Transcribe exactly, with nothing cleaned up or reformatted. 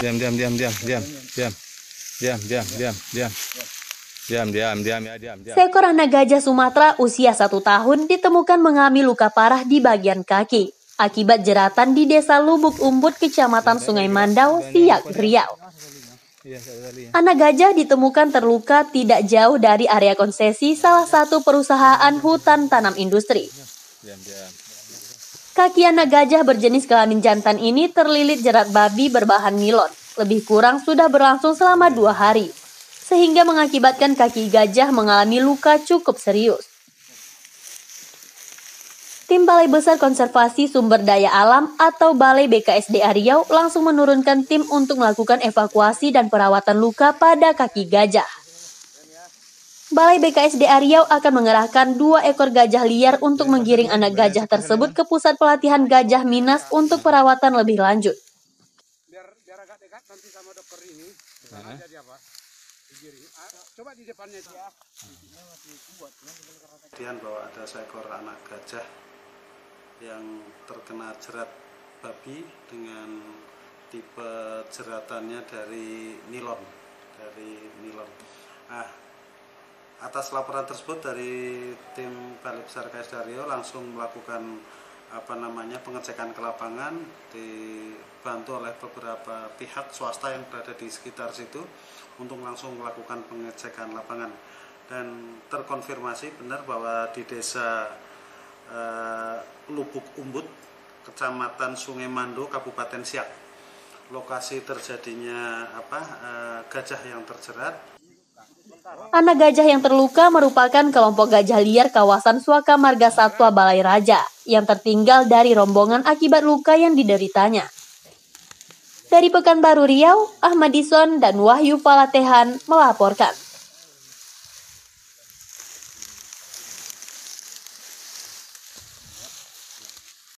Diam, diam, diam, diam, diam, diam, diam, diam, diam, diam, diam, diam, diam, ya, diam, diam. Seekor anak gajah Sumatera usia satu tahun ditemukan mengalami luka parah di bagian kaki akibat jeratan di Desa Lubuk Umbut, Kecamatan Sungai Mandau, Siak, Riau. Anak gajah ditemukan terluka tidak jauh dari area konsesi salah satu perusahaan hutan tanam industri. Kaki anak gajah berjenis kelamin jantan ini terlilit jerat babi berbahan nilon. Lebih kurang sudah berlangsung selama dua hari, sehingga mengakibatkan kaki gajah mengalami luka cukup serius. Tim Balai Besar Konservasi Sumber Daya Alam atau Balai B K S D A Riau langsung menurunkan tim untuk melakukan evakuasi dan perawatan luka pada kaki gajah. Balai B K S D A Riau akan mengerahkan dua ekor gajah liar untuk menggiring anak gajah tersebut ke pusat pelatihan Gajah Minas untuk perawatan lebih lanjut. Biar biar agak dekat nanti sama dokter ini. Nah, jadi apa? Digiring. Coba di depannya dia. Kemudian bahwa ada seekor anak gajah yang terkena jerat babi dengan tipe jeratannya dari nilon, dari nilon. Ah, atas laporan tersebut dari tim Balai Besar K S D A Riau langsung melakukan apa namanya pengecekan ke lapangan, dibantu oleh beberapa pihak swasta yang berada di sekitar situ untuk langsung melakukan pengecekan lapangan, dan terkonfirmasi benar bahwa di desa uh, Lubuk Umbut, Kecamatan Sungai Mandau, Kabupaten Siak, lokasi terjadinya apa uh, gajah yang terjerat. Anak gajah yang terluka merupakan kelompok gajah liar kawasan Suaka Marga Satwa Balai Raja yang tertinggal dari rombongan akibat luka yang dideritanya. Dari Pekanbaru Riau, Ahmad Dison dan Wahyu Falatehan melaporkan.